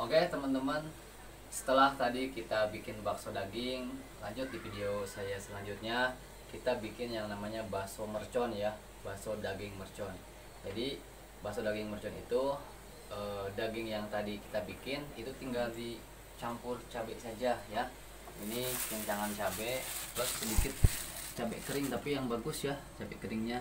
Oke teman-teman, setelah tadi kita bikin bakso daging, lanjut di video saya selanjutnya kita bikin yang namanya bakso mercon ya, bakso daging mercon. Jadi bakso daging mercon itu daging yang tadi kita bikin itu tinggal dicampur cabai saja ya. Ini kencangan cabai plus sedikit cabai kering, tapi yang bagus ya cabai keringnya.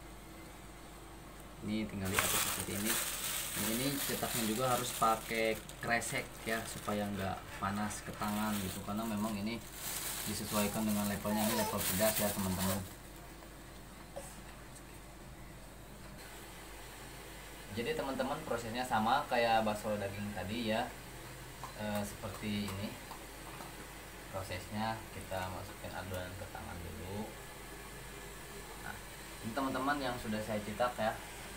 Ini tinggal diaduk seperti ini. Ini cetaknya juga harus pakai kresek ya, supaya nggak panas ke tangan gitu, karena memang ini disesuaikan dengan levelnya. Ini level pedas ya teman-teman. Jadi teman-teman prosesnya sama kayak bakso daging tadi ya, seperti ini prosesnya. Kita masukin adonan ke tangan dulu. Nah ini teman-teman yang sudah saya cetak ya,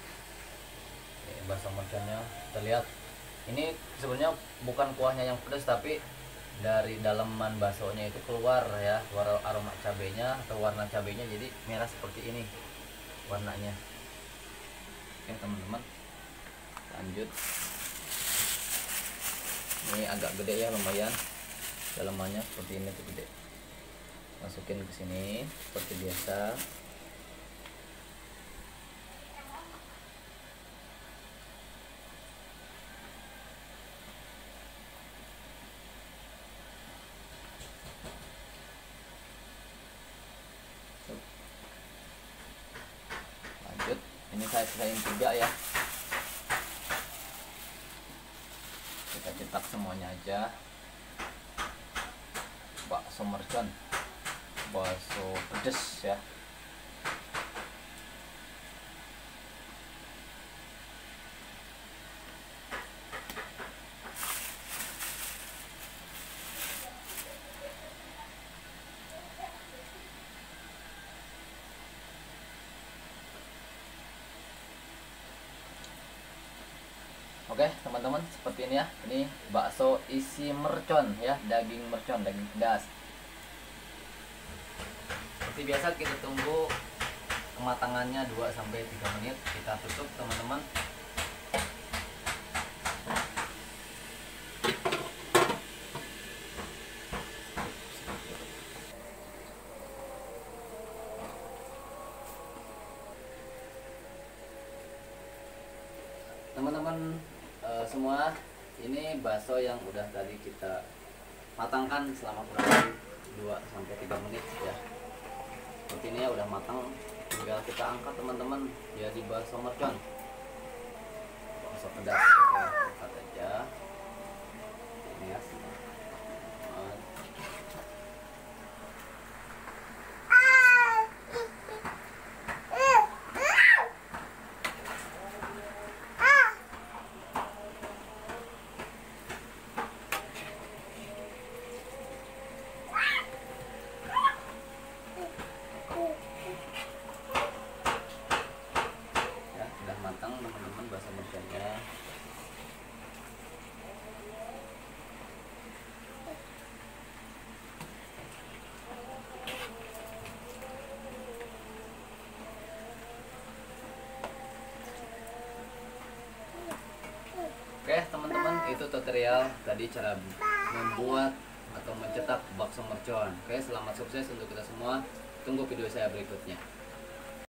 bakso merconnya. Kita lihat ini sebenarnya bukan kuahnya yang pedas, tapi dari daleman baksonya itu keluar ya, keluar aroma cabenya atau warna cabenya, jadi merah seperti ini warnanya. Oke teman-teman, lanjut. Ini agak gede ya, lumayan dalemannya seperti ini tuh, gede. Masukin ke sini seperti biasa. Lanjut, ini saya sisain 3 ya, kita cetak semuanya aja. Bakso mercon, bakso pedes ya. Oke teman-teman, seperti ini ya. Ini bakso isi mercon ya, daging mercon, daging pedas. Seperti biasa kita tunggu kematangannya 2-3 menit. Kita tutup teman-teman. Teman-teman semua, ini bakso yang udah tadi kita matangkan selama kurang lebih 2-3 menit ya. Seperti ini ya, udah matang. Tinggal kita angkat teman-teman, jadi bakso mercon, bakso pedas. Oke, angkat aja ini ya. Teman-teman bakso merconnya. Oke teman-teman, itu tutorial tadi cara membuat atau mencetak bakso mercon. Oke, selamat sukses untuk kita semua. Tunggu video saya berikutnya.